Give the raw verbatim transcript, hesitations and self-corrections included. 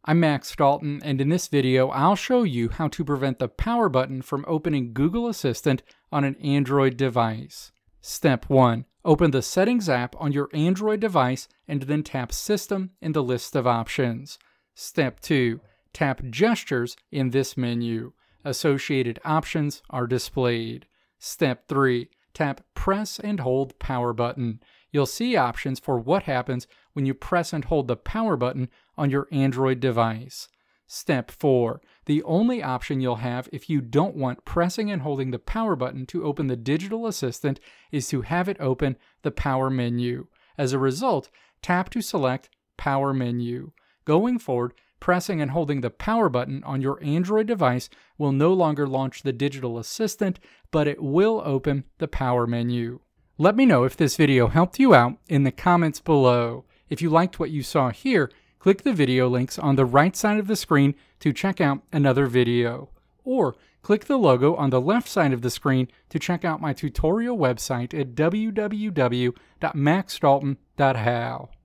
I'm Max Dalton, and in this video I'll show you how to prevent the power button from opening Google Assistant on an Android device. Step one. Open the Settings app on your Android device and then tap System in the list of options. Step two. Tap Gestures in this menu. Associated options are displayed. Step three. Tap Press and Hold Power Button. You'll see options for what happens when you press and hold the power button on your Android device. Step four. The only option you'll have if you don't want pressing and holding the power button to open the digital assistant is to have it open the power menu. As a result, tap to select Power Menu. Going forward, pressing and holding the power button on your Android device will no longer launch the digital assistant, but it will open the power menu. Let me know if this video helped you out in the comments below. If you liked what you saw here, click the video links on the right side of the screen to check out another video. Or click the logo on the left side of the screen to check out my tutorial website at w w w dot max dalton dot how.